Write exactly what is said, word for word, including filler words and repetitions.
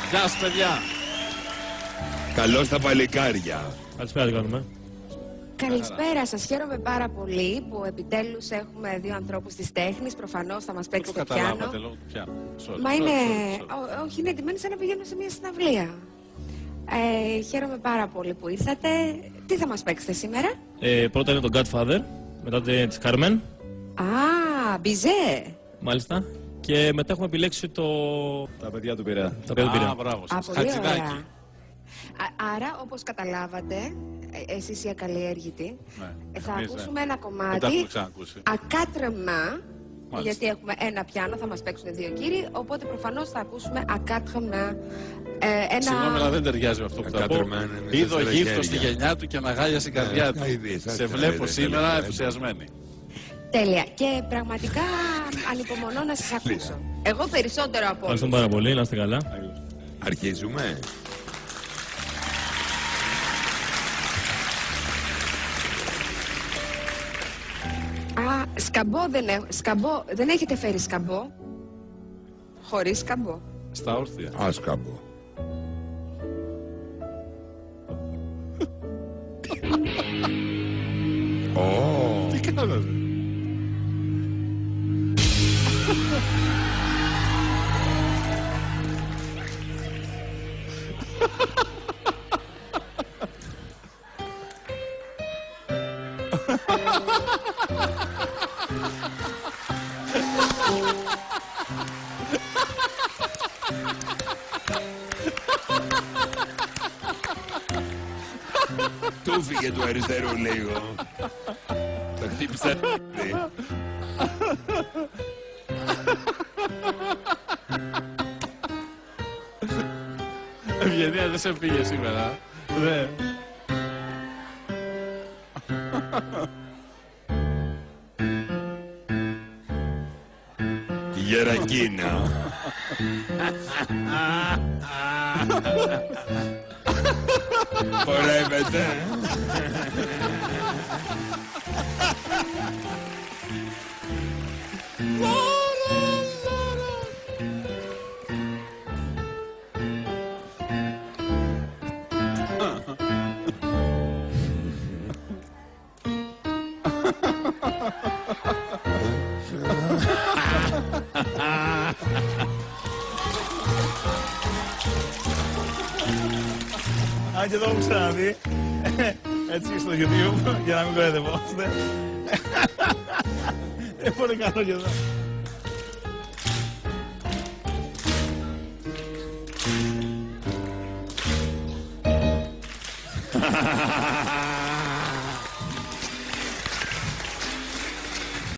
Γεια σας, παιδιά. Καλώς τα παλικάρια. Καλησπέρα, τι κάνουμε. Καλησπέρα σας. Χαίρομαι πάρα πολύ που επιτέλους έχουμε δύο ανθρώπους της τέχνης. Προφανώς θα μας παίξετε το πιάνο. καταλάβατε λόγω του πιάνου. Sorry, Μα sorry, είναι... sorry, sorry. Ό, όχι, είναι εντυμένοι σαν να πηγαίνουν σε μια συναυλία. Ε, χαίρομαι πάρα πολύ που ήρθατε. Τι θα μας παίξετε σήμερα? Ε, πρώτα είναι το Godfather, μετά τη Carmen. Α, Μπιζέ. Μάλιστα. Και μετά έχουμε επιλέξει το... Τα παιδιά του Πειραιά. Τα παιδιά του Πειραιά. Α, μπράβο Α, σας. πολύ Χατζηδάκι. ωραία. Α, άρα, όπως καταλάβατε, ε, εσείς οι ακαλλιέργητοι, Ναι, ε, θα εμείς, ακούσουμε ναι. ένα Δεν τα κομμάτι έχουμε ξανακούσει. ακάτρεμα, Μάλιστα. γιατί έχουμε ένα πιάνο, θα μας παίξουν δύο κύριοι, οπότε προφανώς θα ακούσουμε ακάτρεμα. Ε, ένα... Συγγνώμη, αλλά δεν ταιριάζει με αυτό που θα πω. Ακάτρεμα είναι με Είδω τέσσερα γύφτο στη χέρια. γενιά του και αναγάλιασε η καρδιά του. αηδείς, Σε άστα, βλέπω ρε, σήμερα τελικά. ενθουσιασμένη. Τέλεια. Και πραγματικά ανυπομονώ να σας ακούσω. Εγώ περισσότερο από όλους. Ευχαριστούμε πάρα πολύ, να είστε καλά. Αρχίζουμε. Α, σκαμπό δεν, έχ... σκαμπό δεν έχετε φέρει σκαμπό. Χωρίς σκαμπό. Στα όρθια. Άσκαμπο. Ω, Τι κάνατε. του φύγε του αριστερού λίγο. Το χτύπησα. Ευγενία δεν σε πήγε σήμερα. Ναι. Γερακίνα. Χορεύεται. Αν και το έχω ξαναδεί, έτσι στο YouTube, για να μην κοροϊδευόμαστε. Είναι πολύ καλό και εδώ.